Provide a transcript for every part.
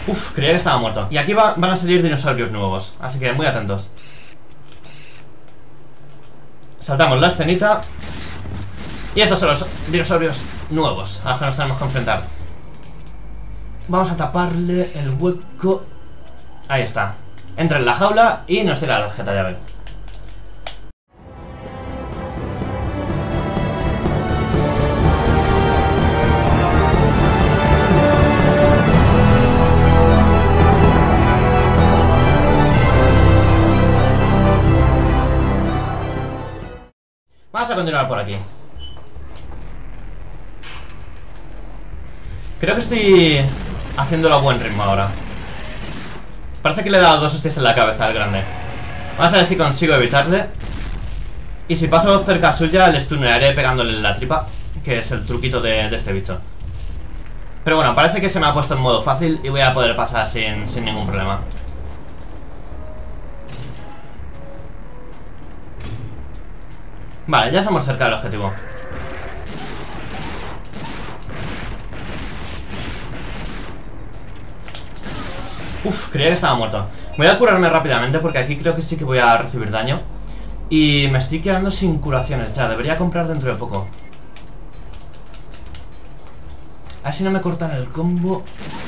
Uf, creía que estaba muerto. Y aquí van a salir dinosaurios nuevos, así que muy atentos. Saltamos la escenita. Y estos son los dinosaurios nuevos a los que nos tenemos que enfrentar. Vamos a taparle el hueco. Ahí está. Entra en la jaula y nos tira la tarjeta llave. Vamos a continuar por aquí. Creo que estoy haciéndolo a buen ritmo ahora. Parece que le he dado 2 hostias en la cabeza al grande. Vamos a ver si consigo evitarle. Y si paso cerca suya, le stunearé pegándole en la tripa, que es el truquito de este bicho. Pero bueno, parece que se me ha puesto en modo fácil y voy a poder pasar sin ningún problema. Vale, ya estamos cerca del objetivo. Uf, creía que estaba muerto. Voy a curarme rápidamente porque aquí creo que sí que voy a recibir daño. Y me estoy quedando sin curaciones ya. Debería comprar dentro de poco. A ver si no me cortan el combo.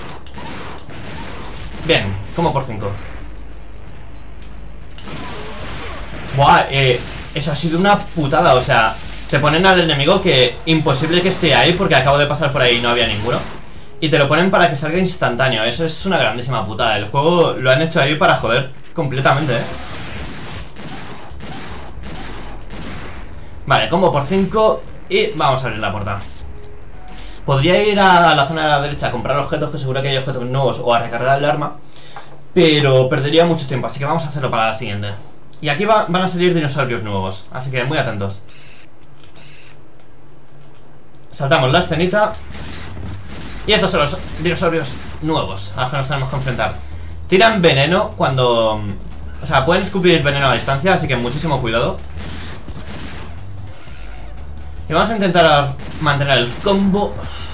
Bien, como por 5. Buah, eso ha sido una putada. O sea, te ponen al enemigo que imposible que esté ahí, porque acabo de pasar por ahí y no había ninguno. Y te lo ponen para que salga instantáneo. Eso es una grandísima putada. El juego lo han hecho ahí para joder completamente, Vale, combo por 5. Y vamos a abrir la puerta. Podría ir a la zona de la derecha a comprar objetos, que seguro que hay objetos nuevos, o a recargar el arma, pero perdería mucho tiempo, así que vamos a hacerlo para la siguiente. Y aquí van a salir dinosaurios nuevos, así que muy atentos. Saltamos la escenita. Y estos son los dinosaurios nuevos a los que nos tenemos que enfrentar. Tiran veneno cuando... O sea, pueden escupir veneno a distancia, así que muchísimo cuidado. Y vamos a intentar mantener el combo.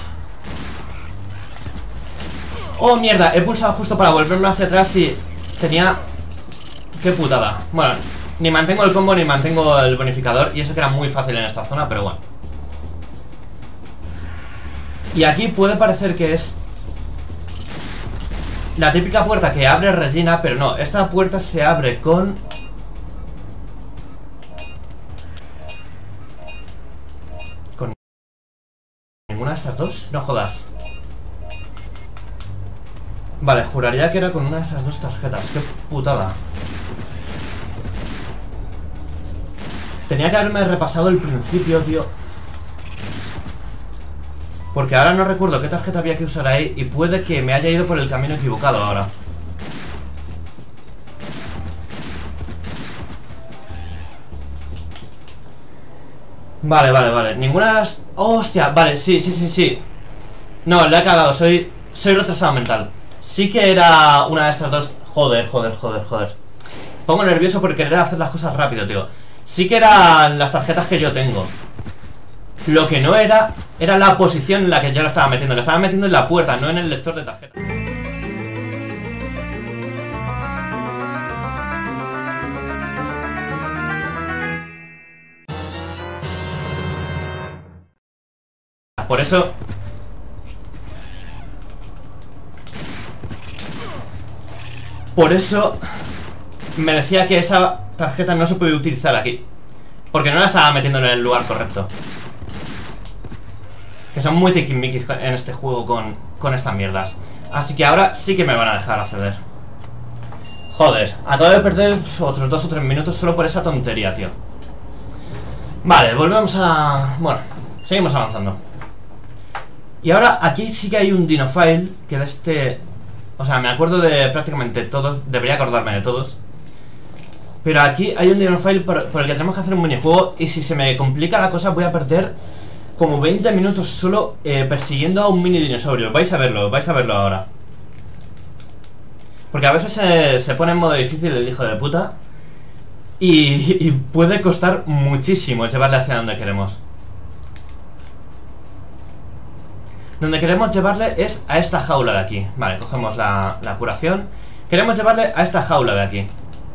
Oh, mierda, he pulsado justo para volverme hacia atrás y tenía... Qué putada. Bueno, ni mantengo el combo ni mantengo el bonificador. Y eso que era muy fácil en esta zona, pero bueno. Y aquí puede parecer que es la típica puerta que abre Regina, pero no, esta puerta se abre con... ¿Con ninguna de estas dos? No jodas. Vale, juraría que era con una de esas dos tarjetas. Qué putada. Tenía que haberme repasado el principio, tío. Porque ahora no recuerdo qué tarjeta había que usar ahí. Y puede que me haya ido por el camino equivocado ahora. Vale. Ninguna de las... ¡Oh, hostia! Vale, sí. No, le he cagado. Soy retrasado mental. Sí que era una de estas dos... Joder. Pongo nervioso por querer hacer las cosas rápido, tío. Sí que eran las tarjetas que yo tengo. Lo que no era la posición en la que yo lo estaba metiendo. Lo estaba metiendo en la puerta, no en el lector de tarjeta. Por eso me decía que esa tarjeta no se puede utilizar aquí, porque no la estaba metiendo en el lugar correcto. Que son muy tiquismiquis en este juego con estas mierdas. Así que ahora sí que me van a dejar acceder. Joder, acabo de perder otros 2 o 3 minutos solo por esa tontería, tío. Vale, volvemos a... Bueno, seguimos avanzando. Y ahora aquí sí que hay un Dinofile que de este... O sea, me acuerdo de prácticamente todos. Debería acordarme de todos. Pero aquí hay un Dinofile por el que tenemos que hacer un minijuego. Y si se me complica la cosa voy a perder como 20 minutos solo persiguiendo a un mini dinosaurio. Vais a verlo ahora. Porque a veces se pone en modo difícil el hijo de puta. Y puede costar muchísimo llevarle hacia donde queremos. Donde queremos llevarle es a esta jaula de aquí. Vale, cogemos la curación. Queremos llevarle a esta jaula de aquí.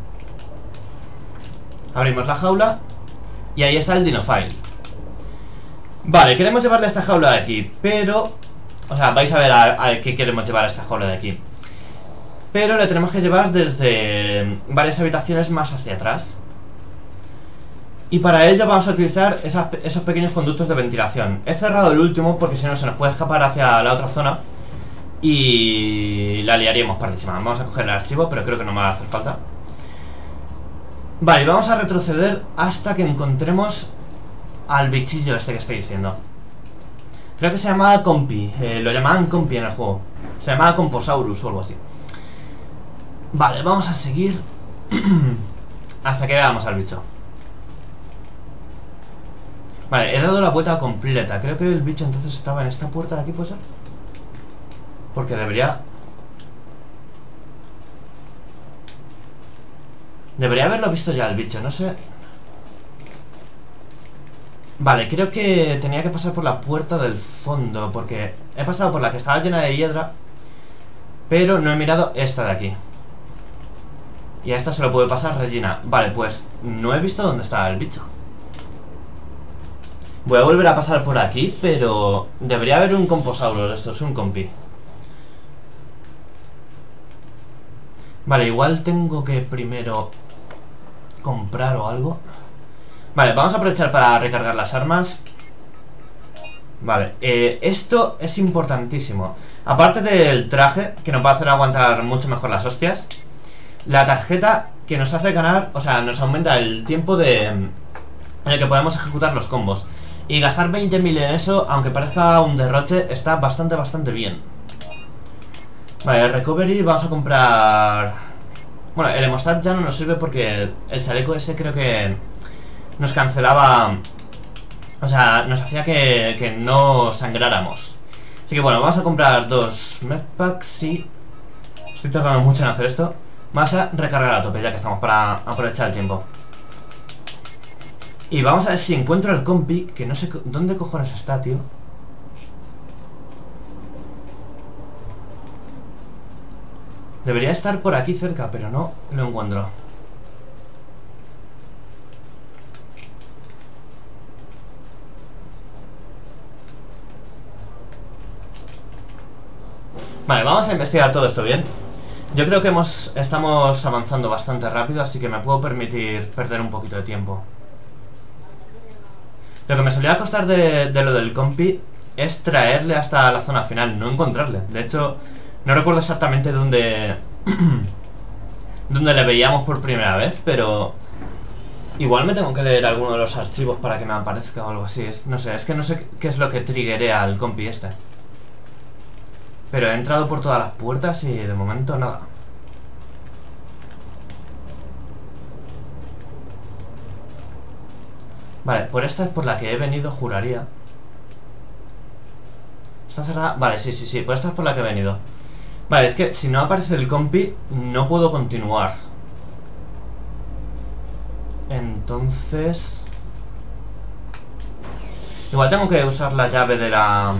Abrimos la jaula y ahí está el Dinofile. Vale, queremos llevarle a esta jaula de aquí, pero... O sea, vais a ver a qué queremos llevar a esta jaula de aquí. Pero le tenemos que llevar desde varias habitaciones más hacia atrás. Y para ello vamos a utilizar esos pequeños conductos de ventilación. He cerrado el último porque si no se nos puede escapar hacia la otra zona y la liaríamos pardísima. Vamos a coger el archivo, pero creo que no me va a hacer falta. Vale, vamos a retroceder hasta que encontremos al bichillo este que estoy diciendo. Creo que se llamaba Compi, lo llamaban Compi en el juego. Se llamaba Composaurus o algo así. Vale, vamos a seguir hasta que veamos al bicho. Vale, he dado la vuelta completa. Creo que el bicho entonces estaba en esta puerta de aquí, ¿puede ser? Porque debería haberlo visto ya el bicho, no sé. Vale, creo que tenía que pasar por la puerta del fondo, porque he pasado por la que estaba llena de hiedra, pero no he mirado esta de aquí. Y a esta se lo puede pasar Regina. Vale, pues no he visto dónde estaba el bicho. Voy a volver a pasar por aquí, pero debería haber un Composaurus. Esto es un compi. Vale, igual tengo que primero comprar o algo. Vale, vamos a aprovechar para recargar las armas. Vale, esto es importantísimo. Aparte del traje, que nos va a hacer aguantar mucho mejor las hostias, la tarjeta que nos hace ganar, o sea, nos aumenta el tiempo en el que podemos ejecutar los combos. Y gastar 20.000 en eso, aunque parezca un derroche, está bastante bien. Vale, el recovery vamos a comprar... Bueno, el hemostat ya no nos sirve porque el chaleco ese creo que nos cancelaba... O sea, nos hacía que no sangráramos. Así que bueno, vamos a comprar 2 medpacks y... Estoy tardando mucho en hacer esto. Vamos a recargar a tope ya que estamos para aprovechar el tiempo. Y vamos a ver si encuentro al compi, que no sé dónde cojones está, tío. Debería estar por aquí cerca, pero no lo encuentro. Vale, vamos a investigar todo esto bien. Yo creo que estamos avanzando bastante rápido, así que me puedo permitir perder un poquito de tiempo. Lo que me solía costar de lo del compi es traerle hasta la zona final, no encontrarle. De hecho, no recuerdo exactamente dónde le veíamos por primera vez, pero igual me tengo que leer alguno de los archivos para que me aparezca o algo así. No sé, es que no sé qué es lo que triggerea al compi este. Pero he entrado por todas las puertas y de momento nada. Vale, por esta es por la que he venido, juraría. ¿Está cerrada? Vale, sí, por esta es por la que he venido. Vale, es que si no aparece el compi no puedo continuar. Entonces... Igual tengo que usar la llave de la...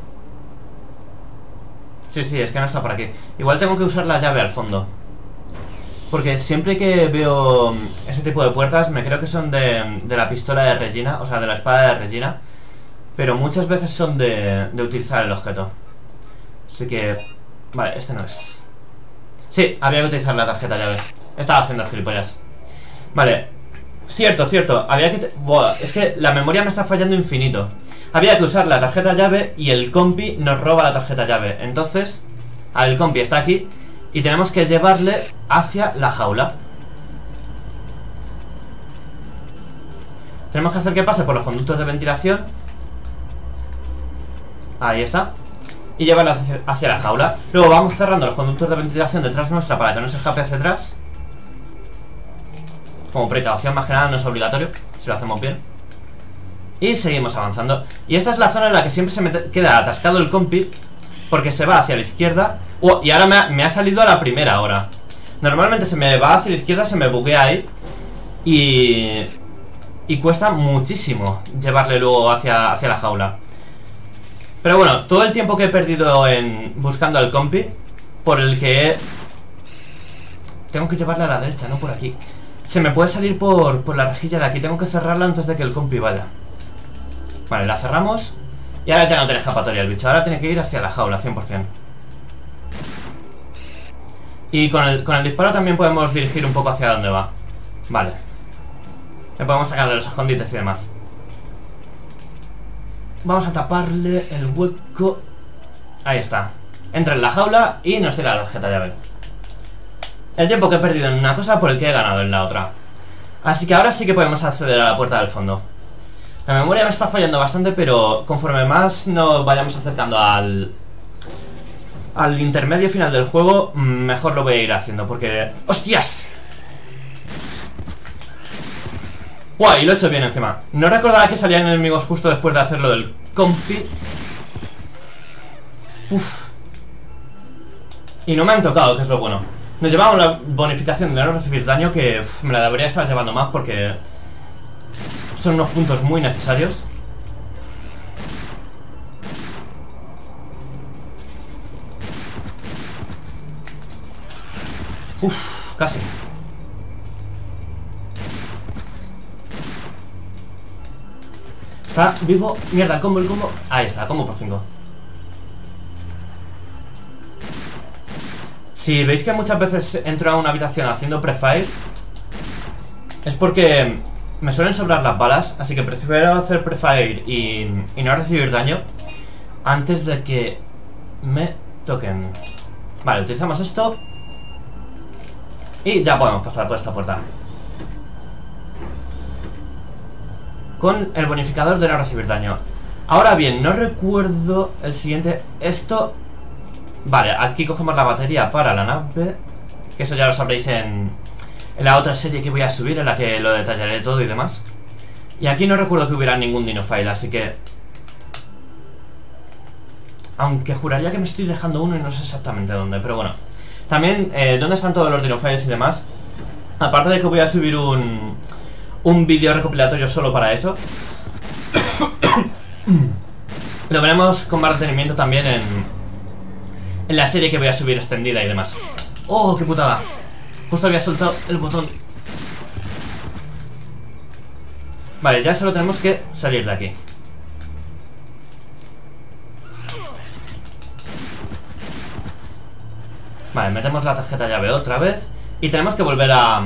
Sí, es que no está por aquí. Igual tengo que usar la llave al fondo. Porque siempre que veo ese tipo de puertas me creo que son de la pistola de Regina, o sea, de la espada de Regina. Pero muchas veces son de utilizar el objeto. Así que... Vale, este no es. Sí, había que utilizar la tarjeta llave. Estaba haciendo gilipollas. Vale, cierto, había que... Buah, es que la memoria me está fallando infinito. Había que usar la tarjeta llave y el compi nos roba la tarjeta llave. Entonces, el compi está aquí y tenemos que llevarle hacia la jaula. Tenemos que hacer que pase por los conductos de ventilación. Ahí está. Y llevarlo hacia la jaula. Luego vamos cerrando los conductos de ventilación detrás nuestra para que no se escape hacia atrás. Como precaución, más que nada, no es obligatorio si lo hacemos bien. Y seguimos avanzando. Y esta es la zona en la que siempre se me queda atascado el compi, porque se va hacia la izquierda. Y ahora me ha salido a la primera hora. Normalmente se me va hacia la izquierda, se me buguea ahí. Y cuesta muchísimo llevarle luego hacia la jaula. Pero bueno, todo el tiempo que he perdido en buscando al compi, por el que tengo que llevarla a la derecha, no por aquí. Se me puede salir por la rejilla de aquí. Tengo que cerrarla antes de que el compi vaya. Vale, la cerramos. Y ahora ya no tiene escapatoria el bicho. Ahora tiene que ir hacia la jaula, 100%. Y con el disparo también podemos dirigir un poco hacia dónde va. Vale. Le podemos sacar de los escondites y demás. Vamos a taparle el hueco. Ahí está. Entra en la jaula y nos tira la tarjeta llave. El tiempo que he perdido en una cosa por el que he ganado en la otra. Así que ahora sí que podemos acceder a la puerta del fondo. La memoria me está fallando bastante, pero conforme más nos vayamos acercando al intermedio final del juego, mejor lo voy a ir haciendo, porque... ¡Hostias! ¡Guau! Y lo he hecho bien encima. No recordaba que salían enemigos justo después de hacerlo del compi. Uf. Y no me han tocado, que es lo bueno. Nos llevamos la bonificación de no recibir daño, que me la debería estar llevando más porque son unos puntos muy necesarios. Uf, casi. Está vivo. Mierda, el combo. Ahí está, combo por 5. Si veis que muchas veces entro a una habitación haciendo prefire, es porque me suelen sobrar las balas, así que prefiero hacer prefire y no recibir daño antes de que me toquen. Vale, utilizamos esto y ya podemos pasar por esta puerta con el bonificador de no recibir daño. Ahora bien, no recuerdo el siguiente. Esto... Vale, aquí cogemos la batería para la nave, que eso ya lo sabréis en la otra serie que voy a subir, en la que lo detallaré todo y demás. Y aquí no recuerdo que hubiera ningún dinofile, así que... Aunque juraría que me estoy dejando uno y no sé exactamente dónde, pero bueno. También, ¿dónde están todos los dinofiles y demás? Aparte de que voy a subir un vídeo recopilatorio solo para eso. Lo veremos con más detenimiento también en la serie que voy a subir extendida y demás. ¡Oh, qué putada! Justo había soltado el botón. Vale, ya solo tenemos que salir de aquí. Vale, metemos la tarjeta llave otra vez. Y tenemos que volver a...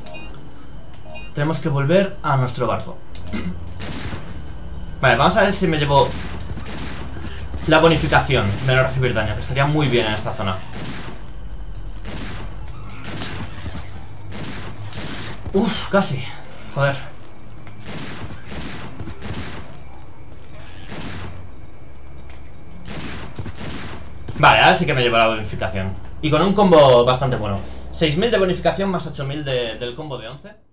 nuestro barco. Vale, vamos a ver si me llevo la bonificación de no recibir daño, que estaría muy bien en esta zona. Uf, casi. Joder. Vale, ahora sí que me llevo la bonificación. Y con un combo bastante bueno. 6000 de bonificación más 8000 del combo de 11.